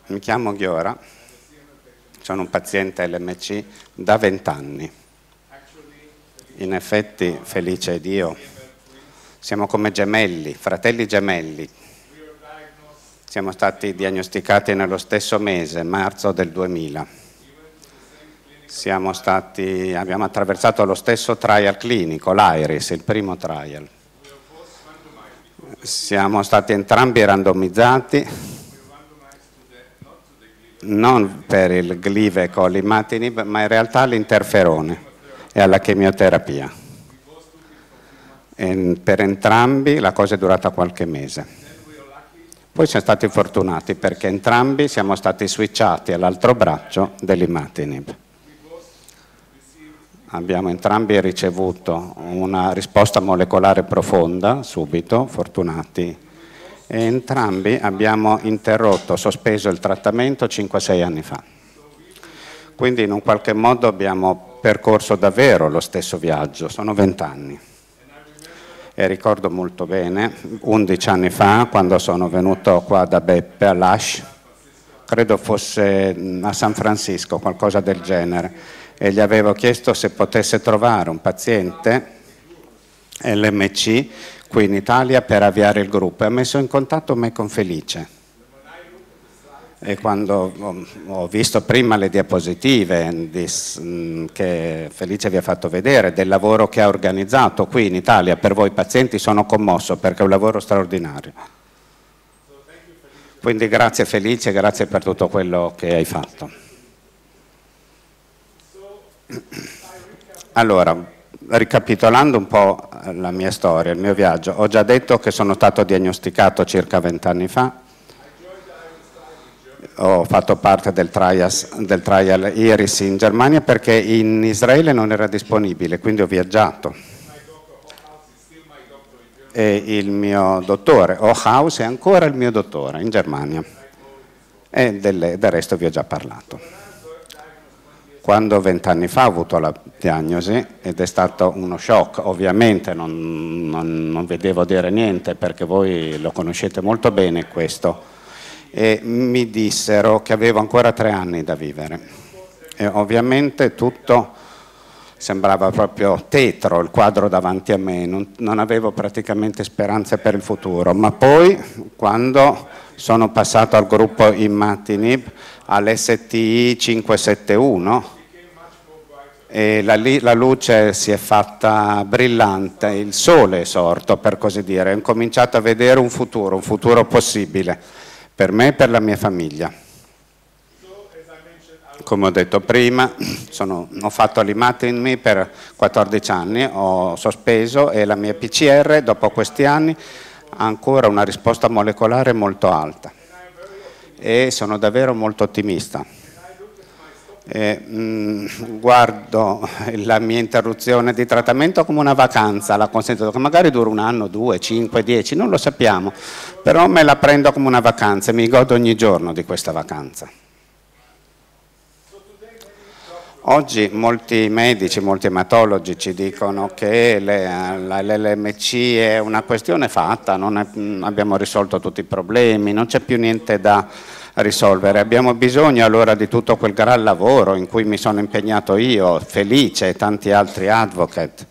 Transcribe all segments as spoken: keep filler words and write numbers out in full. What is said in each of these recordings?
Mi chiamo Ghiora, sono un paziente L M C da vent'anni. In effetti, felice Dio, siamo come gemelli, fratelli gemelli. Siamo stati diagnosticati nello stesso mese, marzo del duemila. Siamo stati, abbiamo attraversato lo stesso trial clinico, l'Iris, il primo trial. Siamo stati entrambi randomizzati, non per il Gliveco o l'imatinib, ma in realtà all'interferone e alla chemioterapia. E per entrambi la cosa è durata qualche mese. Poi siamo stati fortunati perché entrambi siamo stati switchati all'altro braccio dell'imatinib. Abbiamo entrambi ricevuto una risposta molecolare profonda, subito, fortunati, e entrambi abbiamo interrotto, sospeso il trattamento cinque sei anni fa. Quindi in un qualche modo abbiamo percorso davvero lo stesso viaggio, sono vent'anni. E ricordo molto bene, undici anni fa, quando sono venuto qua da Beppe all'Ash, credo fosse a San Francisco, qualcosa del genere, e gli avevo chiesto se potesse trovare un paziente L M C qui in Italia per avviare il gruppo, e ha messo in contatto me con Felice. E quando ho visto prima le diapositive di, che Felice vi ha fatto vedere del lavoro che ha organizzato qui in Italia per voi pazienti, sono commosso perché è un lavoro straordinario. Quindi grazie Felice, grazie per tutto quello che hai fatto. Allora, ricapitolando un po' la mia storia, il mio viaggio, ho già detto che sono stato diagnosticato circa vent'anni fa, ho fatto parte del trial, del trial Iris in Germania perché in Israele non era disponibile, quindi ho viaggiato. E il mio dottore, Hochhaus, è ancora il mio dottore in Germania, e del, del resto vi ho già parlato. Quando vent'anni fa ho avuto la diagnosi, ed è stato uno shock, ovviamente non, non, non vi devo dire niente perché voi lo conoscete molto bene questo, e mi dissero che avevo ancora tre anni da vivere. E ovviamente tutto sembrava proprio tetro, il quadro davanti a me, non, non avevo praticamente speranze per il futuro, ma poi quando sono passato al gruppo imatinib, all'S T I cinquecentosettantuno, e la, la luce si è fatta brillante, il sole è sorto per così dire, ho incominciato a vedere un futuro, un futuro possibile per me e per la mia famiglia. Come ho detto prima, sono, ho fatto l'imatinib per quattordici anni, ho sospeso, e la mia P C R dopo questi anni ha ancora una risposta molecolare molto alta e sono davvero molto ottimista. E, mh, guardo la mia interruzione di trattamento come una vacanza, la considero che magari dura un anno, due, cinque, dieci, non lo sappiamo, però me la prendo come una vacanza e mi godo ogni giorno di questa vacanza. Oggi molti medici, molti ematologi ci dicono che l'L M C è una questione fatta, non è, abbiamo risolto tutti i problemi, non c'è più niente da risolvere. Abbiamo bisogno allora di tutto quel gran lavoro in cui mi sono impegnato io, Felice e tanti altri advocate.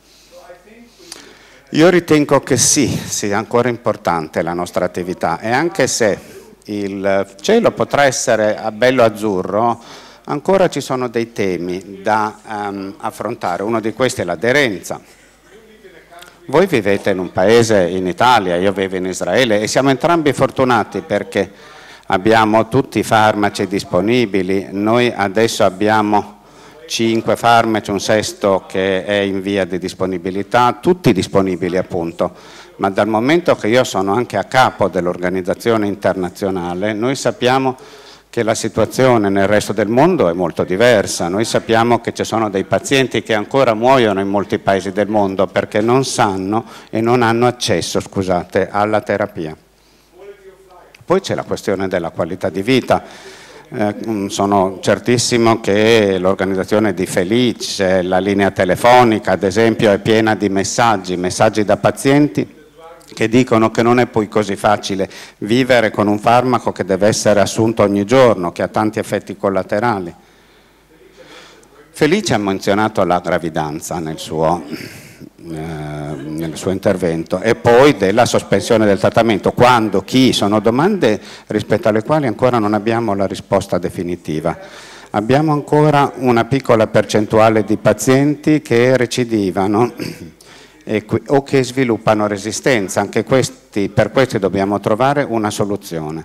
Io ritengo che sì, sia ancora importante la nostra attività, e anche se il cielo potrà essere a bello azzurro, ancora ci sono dei temi da um, affrontare. Uno di questi è l'aderenza. Voi vivete in un paese, in Italia, io vivo in Israele, e siamo entrambi fortunati perché abbiamo tutti i farmaci disponibili. Noi adesso abbiamo cinque farmaci, un sesto che è in via di disponibilità, tutti disponibili appunto, ma dal momento che io sono anche a capo dell'organizzazione internazionale, noi sappiamo che la situazione nel resto del mondo è molto diversa. Noi sappiamo che ci sono dei pazienti che ancora muoiono in molti paesi del mondo perché non sanno e non hanno accesso, scusate, alla terapia. Poi c'è la questione della qualità di vita. Eh, sono certissimo che l'organizzazione di Felice, la linea telefonica ad esempio, è piena di messaggi, messaggi da pazienti che dicono che non è poi così facile vivere con un farmaco che deve essere assunto ogni giorno, che ha tanti effetti collaterali. Felice ha menzionato la gravidanza nel suo, eh, nel suo intervento e poi della sospensione del trattamento, quando, chi, sono domande rispetto alle quali ancora non abbiamo la risposta definitiva. Abbiamo ancora una piccola percentuale di pazienti che recidivano e, o che sviluppano resistenza, anche questi, per questi dobbiamo trovare una soluzione.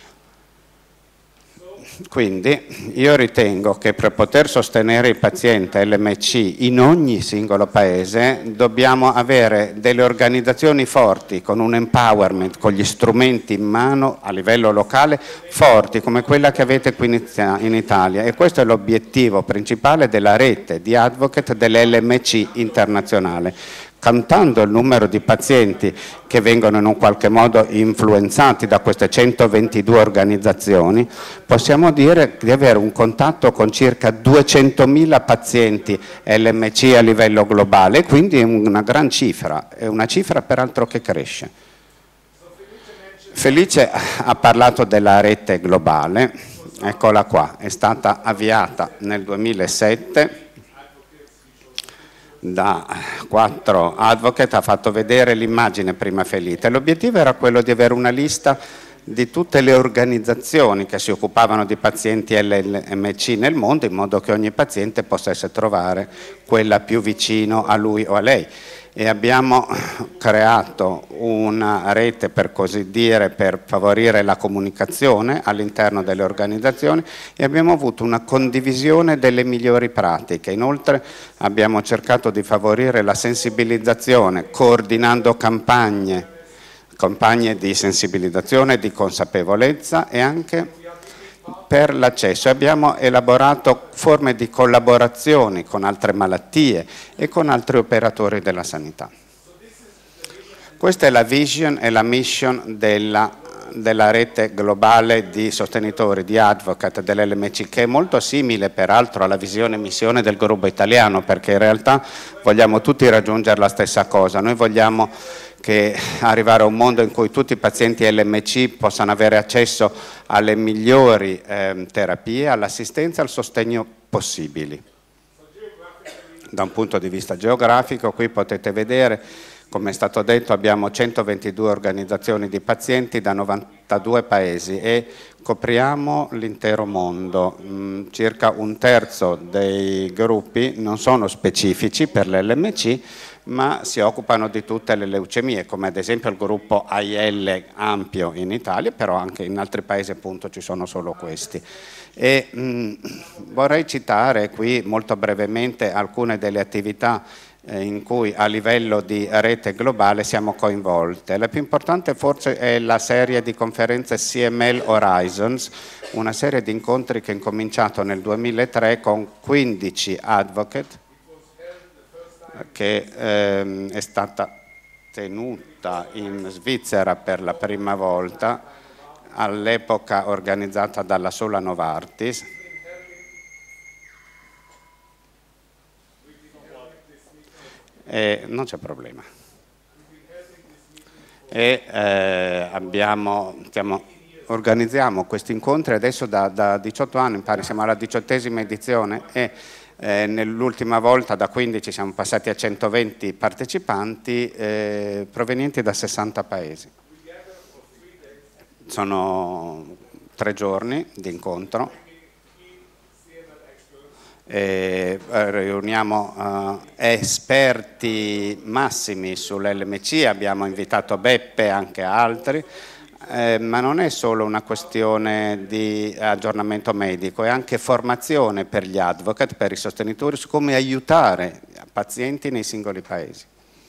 Quindi io ritengo che per poter sostenere il paziente L M C in ogni singolo paese dobbiamo avere delle organizzazioni forti con un empowerment, con gli strumenti in mano a livello locale forti come quella che avete qui in Italia, e questo è l'obiettivo principale della rete di advocate dell'L M C internazionale. Contando il numero di pazienti che vengono in un qualche modo influenzati da queste centoventidue organizzazioni, possiamo dire di avere un contatto con circa duecentomila pazienti L M C a livello globale, quindi è una gran cifra, è una cifra peraltro che cresce. Felice ha parlato della rete globale, eccola qua, è stata avviata nel duemilasette da quattro advocate, ha fatto vedere l'immagine prima Felice. L'obiettivo era quello di avere una lista di tutte le organizzazioni che si occupavano di pazienti L M C nel mondo, in modo che ogni paziente potesse trovare quella più vicino a lui o a lei. E abbiamo creato una rete, per così dire, per favorire la comunicazione all'interno delle organizzazioni, e abbiamo avuto una condivisione delle migliori pratiche. Inoltre abbiamo cercato di favorire la sensibilizzazione coordinando campagne, campagne di sensibilizzazione e di consapevolezza, e anche per l'accesso. Abbiamo elaborato forme di collaborazioni con altre malattie e con altri operatori della sanità. Questa è la vision e la mission della, della rete globale di sostenitori, di advocate dell'L M C, che è molto simile peraltro alla visione e missione del gruppo italiano, perché in realtà vogliamo tutti raggiungere la stessa cosa. Noi vogliamo che arrivare a un mondo in cui tutti i pazienti L M C possano avere accesso alle migliori eh, terapie, all'assistenza e al sostegno possibili. Da un punto di vista geografico, qui potete vedere, come è stato detto, abbiamo centoventidue organizzazioni di pazienti da novantadue paesi e copriamo l'intero mondo. Mm, circa un terzo dei gruppi non sono specifici per l'L M C, ma si occupano di tutte le leucemie, come ad esempio il gruppo A I L ampio in Italia, però anche in altri paesi appunto ci sono solo questi. E, mh, vorrei citare qui molto brevemente alcune delle attività eh, in cui a livello di rete globale siamo coinvolte. La più importante forse è la serie di conferenze C M L Horizons, una serie di incontri che è incominciato nel duemilatré con quindici advocate, che ehm, è stata tenuta in Svizzera per la prima volta, all'epoca organizzata dalla sola Novartis. E non c'è problema. E eh, abbiamo, stiamo, organizziamo questi incontri adesso da, da diciotto anni, mi pare, siamo alla diciottesima edizione, e Eh, nell'ultima volta da quindici siamo passati a centoventi partecipanti eh, provenienti da sessanta paesi. Sono tre giorni di incontro. Eh, riuniamo eh, esperti massimi sull'L M C, abbiamo invitato Beppe e anche altri. Eh, ma non è solo una questione di aggiornamento medico, è anche formazione per gli advocate, per i sostenitori, su come aiutare i pazienti nei singoli paesi.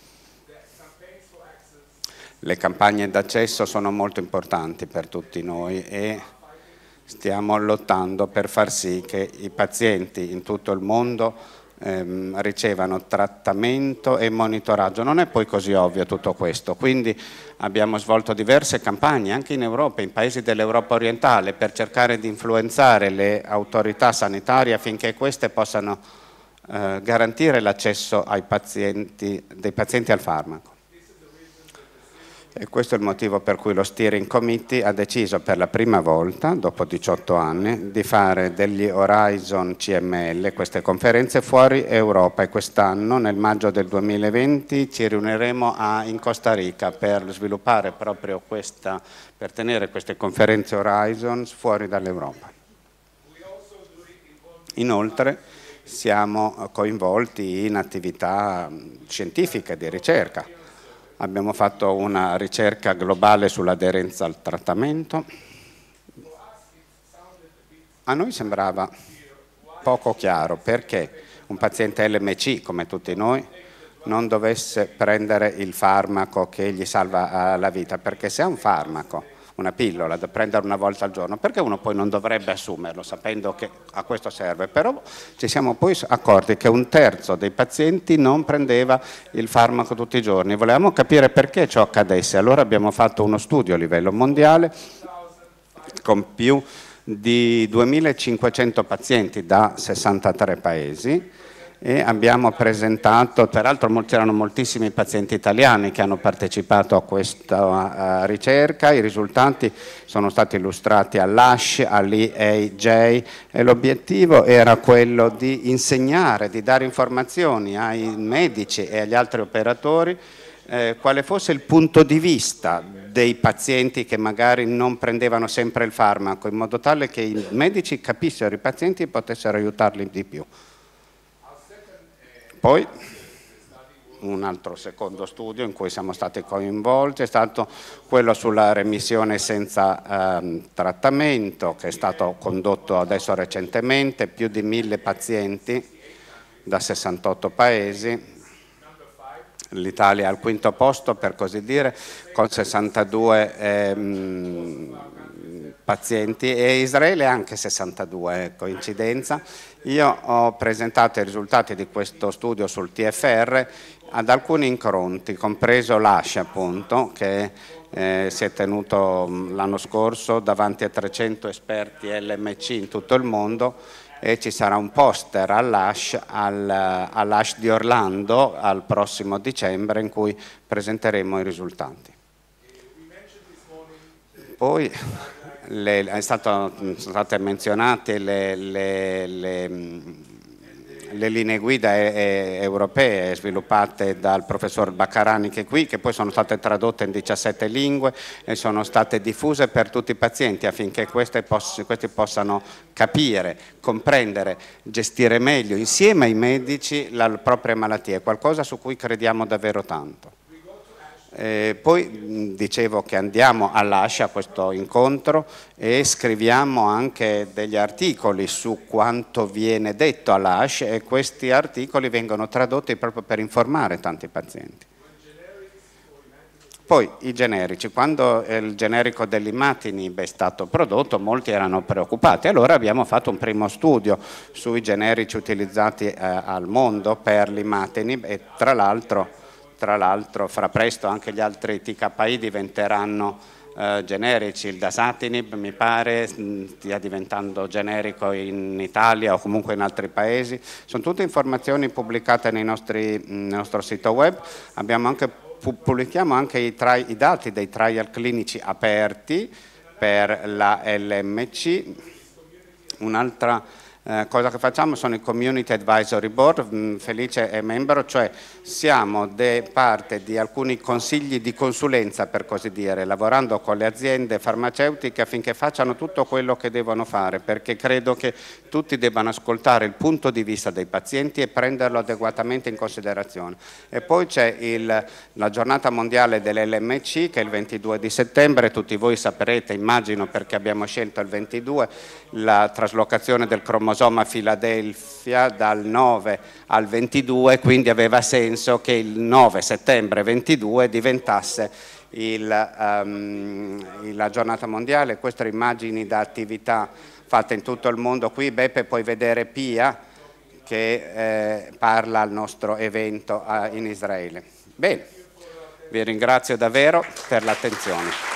Le campagne d'accesso sono molto importanti per tutti noi e stiamo lottando per far sì che i pazienti in tutto il mondo Ehm, ricevano trattamento e monitoraggio. Non è poi così ovvio tutto questo, quindi abbiamo svolto diverse campagne anche in Europa, in paesi dell'Europa orientale, per cercare di influenzare le autorità sanitarie affinché queste possano eh, garantire l'accesso ai pazienti, dei pazienti al farmaco. E questo è il motivo per cui lo Steering Committee ha deciso per la prima volta, dopo diciotto anni, di fare degli Horizon C M L, queste conferenze fuori Europa, e quest'anno, nel maggio del duemilaventi, ci riuniremo a, in Costa Rica per sviluppare proprio questa, per tenere queste conferenze Horizon fuori dall'Europa. Inoltre siamo coinvolti in attività scientifiche di ricerca. Abbiamo fatto una ricerca globale sull'aderenza al trattamento. A noi sembrava poco chiaro perché un paziente L M C, come tutti noi, non dovesse prendere il farmaco che gli salva la vita, perché se ha un farmaco, una pillola da prendere una volta al giorno, perché uno poi non dovrebbe assumerlo sapendo che a questo serve? Però ci siamo poi accorti che un terzo dei pazienti non prendeva il farmaco tutti i giorni. Volevamo capire perché ciò accadesse, allora abbiamo fatto uno studio a livello mondiale con più di duemilacinquecento pazienti da sessantatré paesi, e abbiamo presentato, peraltro c'erano moltissimi pazienti italiani che hanno partecipato a questa uh, ricerca. I risultati sono stati illustrati all'A S H, all'E A J, e l'obiettivo era quello di insegnare, di dare informazioni ai medici e agli altri operatori eh, quale fosse il punto di vista dei pazienti che magari non prendevano sempre il farmaco, in modo tale che i medici capissero i pazienti e potessero aiutarli di più. Poi un altro secondo studio in cui siamo stati coinvolti è stato quello sulla remissione senza ehm, trattamento, che è stato condotto adesso recentemente, più di mille pazienti da sessantotto paesi. L'Italia è al quinto posto, per così dire, con sessantadue ehm, pazienti, e Israele anche sessantadue, coincidenza. Io ho presentato i risultati di questo studio sul T F R ad alcuni incontri, compreso l'A S H appunto, che eh, si è tenuto l'anno scorso davanti a trecento esperti L M C in tutto il mondo, e ci sarà un poster all'A S H, al, all'A S H di Orlando al prossimo dicembre, in cui presenteremo i risultati. Poi le, è stato, sono state menzionate le, le, le, le linee guida e, e, europee sviluppate dal professor Baccarani, che è qui, che poi sono state tradotte in diciassette lingue e sono state diffuse per tutti i pazienti, affinché queste poss- questi possano capire, comprendere, gestire meglio insieme ai medici la propria malattia. È qualcosa su cui crediamo davvero tanto. Eh, poi dicevo che andiamo all'A S H a questo incontro e scriviamo anche degli articoli su quanto viene detto all'A S H, e questi articoli vengono tradotti proprio per informare tanti pazienti. Poi i generici, quando il generico dell'imatinib è stato prodotto molti erano preoccupati, allora abbiamo fatto un primo studio sui generici utilizzati eh, al mondo per l'imatinib, e tra l'altro Tra l'altro fra presto anche gli altri T K I diventeranno eh, generici. Il dasatinib mi pare stia diventando generico in Italia o comunque in altri paesi. Sono tutte informazioni pubblicate nei nostri, nel nostro sito web. Abbiamo anche, pubblichiamo anche i, tri, i dati dei trial clinici aperti per la L M C. Un'altra Eh, cosa che facciamo sono i Community Advisory Board, mh, Felice è membro, cioè siamo parte di alcuni consigli di consulenza, per così dire, lavorando con le aziende farmaceutiche affinché facciano tutto quello che devono fare, perché credo che tutti debbano ascoltare il punto di vista dei pazienti e prenderlo adeguatamente in considerazione. E poi c'è il, la giornata mondiale dell'L M C, che è il ventidue di settembre, tutti voi saprete, immagino, perché abbiamo scelto il ventidue, la traslocazione del cromosoma a Filadelfia dal nove al ventidue, quindi aveva senso che il nove settembre ventidue diventasse il, um, la giornata mondiale. Queste immagini da attività fatte in tutto il mondo. Qui Beppe puoi vedere Pia che eh, parla al nostro evento uh, in Israele. Bene, vi ringrazio davvero per l'attenzione.